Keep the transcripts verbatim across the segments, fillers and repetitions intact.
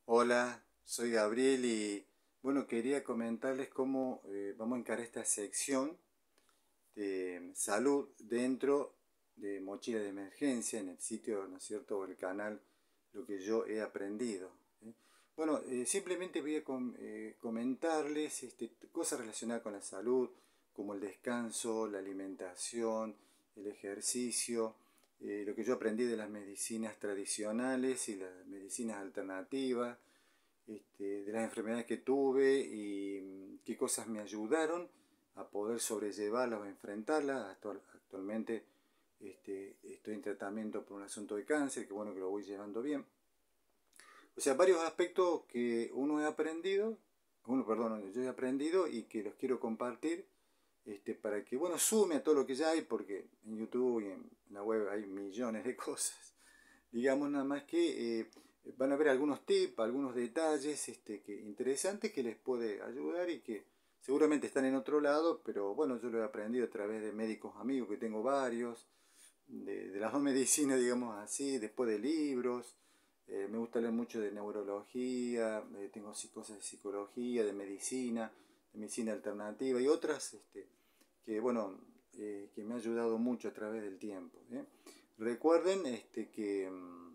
Hola, soy Gabriel y bueno, quería comentarles cómo eh, vamos a encarar esta sección de salud dentro de Mochila de Emergencia en el sitio, ¿no es cierto?, o el canal, lo que yo he aprendido. ¿eh? Bueno, eh, simplemente voy a com eh, comentarles este, cosas relacionadas con la salud, como el descanso, la alimentación, el ejercicio, eh, lo que yo aprendí de las medicinas tradicionales y las medicinas alternativas, este, de las enfermedades que tuve y mm, qué cosas me ayudaron a poder sobrellevarlas o enfrentarlas. Actual, actualmente este, estoy en tratamiento por un asunto de cáncer, que bueno que lo voy llevando bien. O sea, varios aspectos que uno he aprendido, uno, perdón, yo he aprendido y que los quiero compartir este, para que, bueno, sume a todo lo que ya hay, porque en YouTube y en la web hay millones de cosas. Digamos nada más que eh, van a ver algunos tips, algunos detalles este, que, interesantes que les puede ayudar y que seguramente están en otro lado, pero bueno, yo lo he aprendido a través de médicos amigos, que tengo varios, de, de las dos medicinas, digamos así, después de libros. Eh, me gusta leer mucho de neurología, eh, tengo cosas de psicología, de medicina, de medicina alternativa y otras este, que, bueno, eh, que me ha ayudado mucho a través del tiempo. ¿eh? Recuerden este, que mm,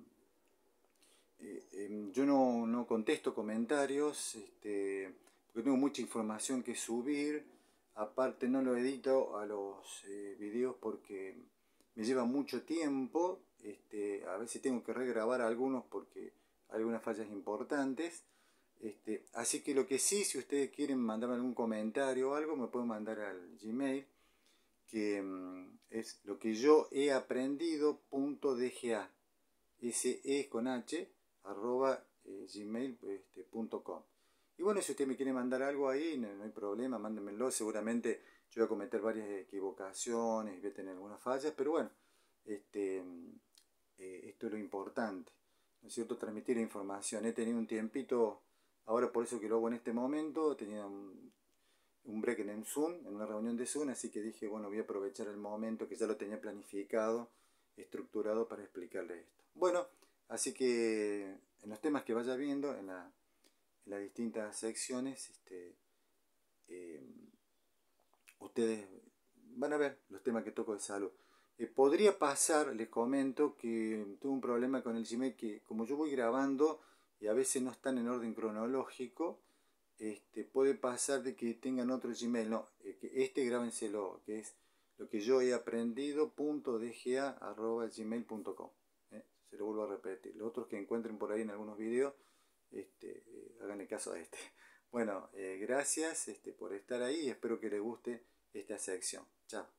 eh, eh, yo no, no contesto comentarios, este, porque tengo mucha información que subir. Aparte no lo edito a los eh, videos porque me lleva mucho tiempo. Este, a veces tengo que regrabar algunos porque hay algunas fallas importantes. Este, así que lo que sí, si ustedes quieren mandarme algún comentario o algo, me pueden mandar al Gmail, que mm, es lo que yo he aprendido punto dga, ese es con h, arroba eh, gmail punto com. Y bueno, si usted me quiere mandar algo ahí, no, no hay problema, mándenmelo. Seguramente yo voy a cometer varias equivocaciones, voy a tener algunas fallas, pero bueno, este, eh, esto es lo importante, ¿no es cierto? Transmitir información. He tenido un tiempito, ahora por eso que lo hago en este momento, tenía un, un break en Zoom, en una reunión de Zoom, así que dije, bueno, voy a aprovechar el momento que ya lo tenía planificado, estructurado para explicarle esto. Bueno, así que en los temas que vaya viendo, en, la, en las distintas secciones, este, eh, ustedes van a ver los temas que toco de salud. Eh, podría pasar, les comento, que tuve un problema con el Gmail que como yo voy grabando y a veces no están en orden cronológico, este, puede pasar de que tengan otro Gmail. No, eh, que este grábenselo, que es lo que yo he aprendido, punto dga arroba gmail punto com. ¿eh? Se lo vuelvo a repetir. Los otros que encuentren por ahí en algunos videos, este, eh, háganle caso a este. Bueno, eh, gracias este, por estar ahí y espero que les guste esta sección. Chao.